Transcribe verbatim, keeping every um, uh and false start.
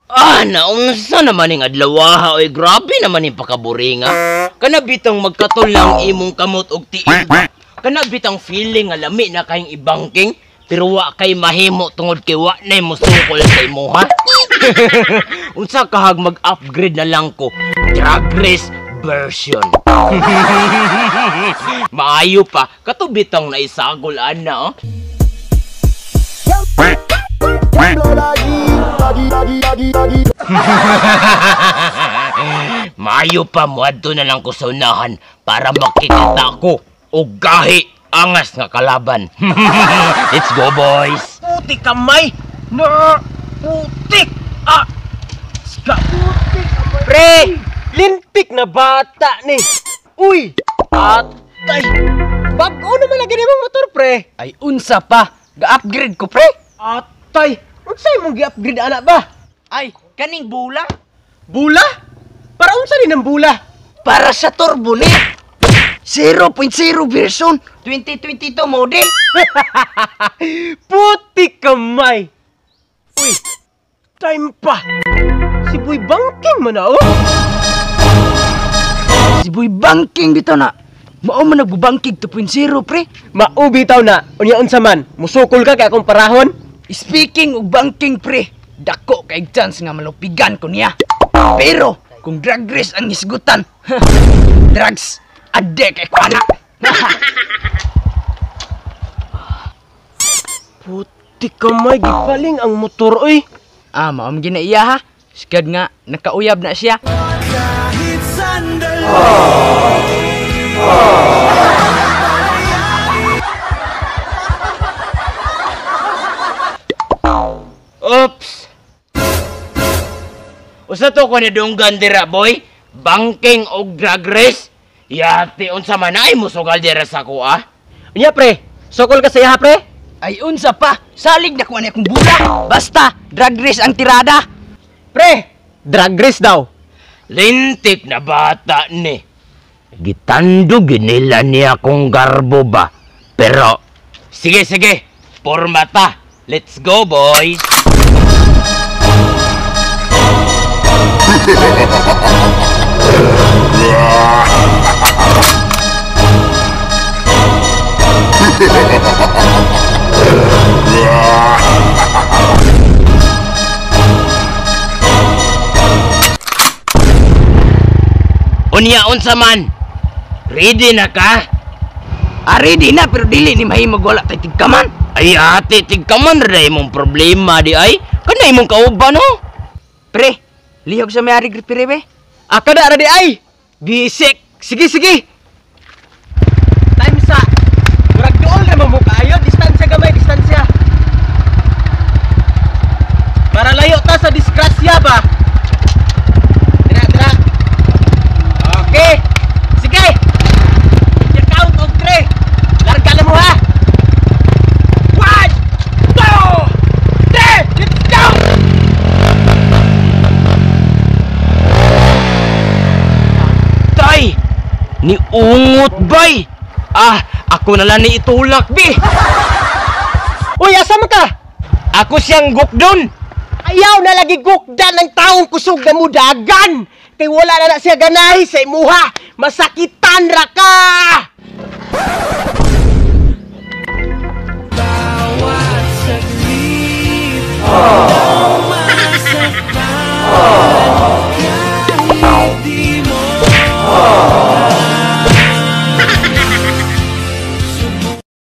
Ah, naunsa naman yung adlawaha oy, grabe naman yung pakaburinga. Kana bitang magkatol lang imong kamot og tiil. Kana bitang feeling nga lami na kayong ibangking, pero wa kay mahimo tungod kay wa na mo sukol sa imo ha. Unsa kahag mag-upgrade na lang ko, Drag Race version. Maayo pa, kato bitang naisagol ana oh. Maayo pa mo adto na lang ko sa unahan para makikita ko og gahi angas nga kalaban. Let's go boys. Putik kamay. No, putik. Ah. Ska putik kamay. Pre, lintik na bata ni. Uy, atay. Bag-o naman lagi ni mong motor pre. Ay unsa pa, ga-upgrade ko pre. Atay, unsay mong gi-upgrade anak ba? Ay, kaning bula. Bula? Para unsa ni ng bula? Para sa turbo ni. zero point zero version twenty twenty-two model. Putik kamay. Uy, time pa. Si Boy Bangking man na oh. Si Boy Bangking bitaw na. Mao man nagbubangking two point zero pre. Maubi taw na. Unya unsa man? Musukol ka kay akong parahon? Speaking og bangking pre, dako kay chance nga malupigan ko niya. Pero kung drag race ang isgutan, drugs ade kay ko anak. Putik kamay, gipaling ang motor oy. Ah, mao man ginaiya ha. Sigad nga nakauyab na siya. Kahit sandali. Oops. Usa to ko ni dunggan dira boy. Bangking og drag race. Yati unsa man ay musugal dira sa ko ah. Unya pre, sokol ka saya pre? Ay unsa pa, salig na ko ani akong bula. Basta drag race ang tirada. Pre, drag race daw. Lintik na bata ni. Gitando ginila niya akong garbo ba. Pero, sige sige, pormata. Let's go boys. Unya unsa man? Ready na ka? Ah, ready na pero dili ni mahimog wala tay tigkaman. Ay ate, tigkaman rin imong problema di ay. Kana imong kauban no? Pre, lihog sa may-ari gripire be. Aka na di ay. Bisik. Sige sige. Time sa. Murag dool na mo kayo, distansya gamay, distansya. Para layo ta sa disgrasya ba? Tira, tira. Okay. Sige. I-count of three. Larga na mo ha. One, two, three. Let's go. Tay, ni ungot bay. Ah, ako na lang ni itulak bi. Uy, asa man ka? Ako siyang gukdon. Ayaw na lagi gukdan ng taong kusog na mudagan. Kay wala na na siya ganahi sa imuha. Masakitan ra ka.